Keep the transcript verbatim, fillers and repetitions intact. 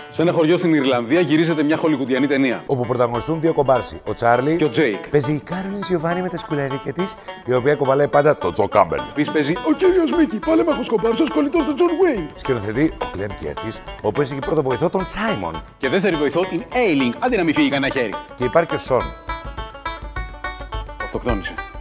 Σε ένα χωριό στην Ιρλανδία γυρίζεται μια χολικουντιανή ταινία. Όπου πρωταγωνιστούν δύο κομπάρσοι, ο Τσάρλι και ο Τζέικ. Παίζει η Κάρολιν Γιοβάνι με τα σκουλαρίκια της, η οποία κοβαλάει πάντα τον Τζο Κάμπελ. Επίσης παίζει ο κύριος Μίκη, πάλεμαχος κομπάρσος, κολλητός του Τζον Γουέιν. Σκηνοθετεί ο Γκλεν Κέρτις, ο οποίος έχει πρώτο βοηθό τον Σάιμον. Και δεύτερη βοηθό την Έιλινγκ, αντί να μην φύγει κανένα χέρι. Και υπάρχει και ο Σον. Αυτοκτόνησε.